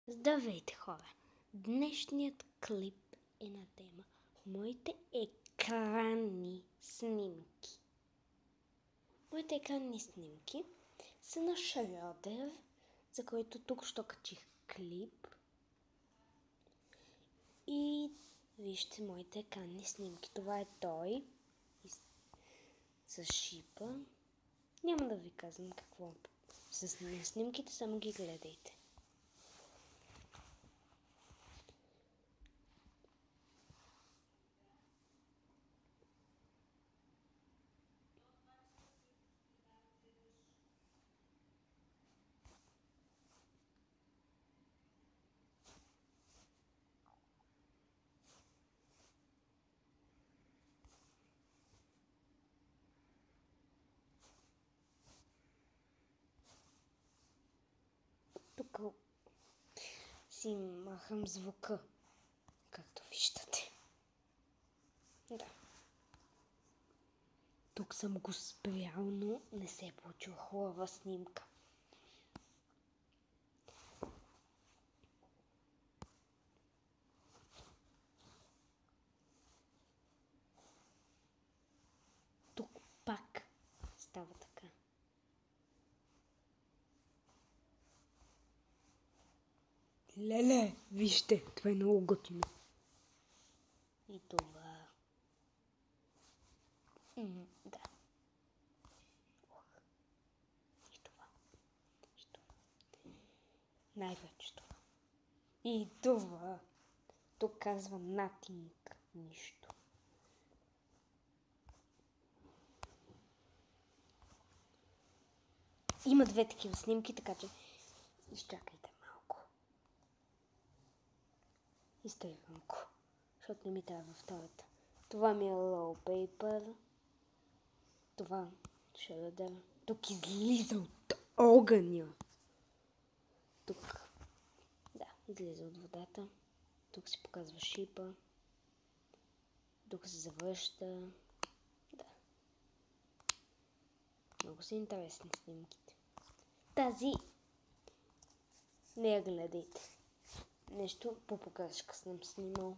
Здравейте, хора! Днешният клип е на тема моите екранни снимки. Моите екранни снимки са на Шрьодер, за който тук що качих клип. И вижте моите екранни снимки. Това е той с шипа. Няма да ви казвам какво с снимките, само ги гледайте. Тук си махам звука, както виждате. Да. Тук съм го спрял, но не се е получила хубава снимка. Тук пак става така. Леле, вижте, това е много готино. И това. Да. И това. И това. Най-вече това. И това. Тук казва nothing, нищо. Има две такива снимки, така че изчакайте малко. Изтривам го, защото не ми трябва втората. Това ми е wallpaper. Това Шрьодер. Тук излиза от огъня. Тук, да, излиза от водата. Тук се показва шипа. Тук се завръща. Да. Много са интересни снимките. Тази не я гледайте. Нещо по погрешка съм снимал.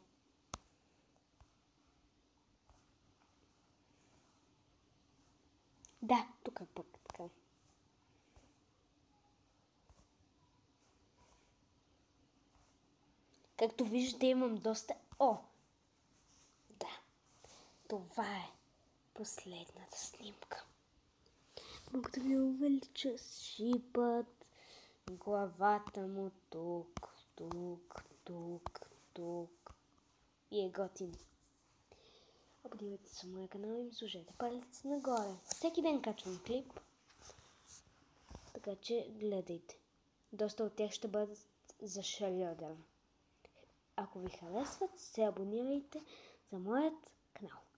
Да, тук е пък така. Както виждате, имам доста... Да, това е последната снимка. Мога да ви увелича шипът, главата му тук, тук, тук, тук. И е готин. Абонирайте се на моя канал и ми служете палец нагоре. Всеки ден качвам клип, така че гледайте. Доста от тях ще бъдат за Шрьодер. Ако ви харесват, се абонирайте за моят канал.